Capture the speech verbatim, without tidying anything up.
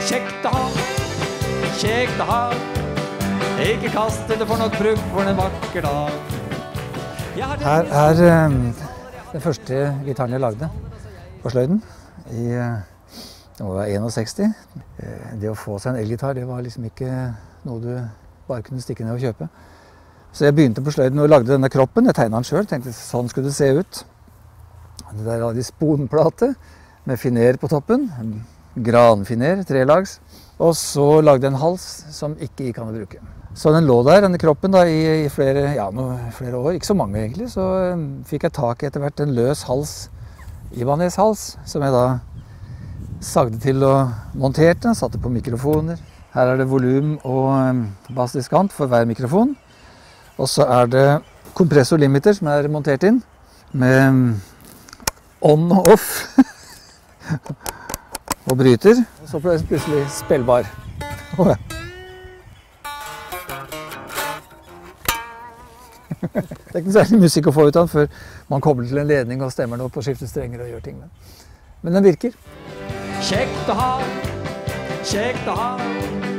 kjekt å ha, kjekt å ha. Ikke kast det for nok bruk for en vakker dag. Her er um, den første gitaren jeg lagde på sløyden i uh, sekstisien. Det å få seg en elgitar, det var liksom ikke noe du bare kunne stikke ned og kjøpe. Så jeg begynte på sløyden og lagde denne kroppen. Jeg tegnet den selv, tenkte sånn skulle det se ut. Det der hadde de sponplate med finer på toppen, granfiner, trelags. Og så lagde jeg en hals som ikke gikk an å bruke. Så den lå der, denne kroppen, da, i, i flere, ja, no, flere år, ikke så mange egentlig. Så um, fikk jeg tak i etter hvert en løs hals, Ibanez hals, som jeg da sagde til og monterte, satte på mikrofoner. Her er det volum og um, bassdiskant for hver mikrofon. Og så er det kompressorlimiter som er montert inn, med um, on og off. Og bryter. Så ble det plutselig spillbar. Oh, ja. Det er ikke særlig musikk å få ut av den før man kobler til en ledning og stemmer den opp og skifter strenger og gjør ting. Men den virker. Kjekt å ha, kjekt å ha.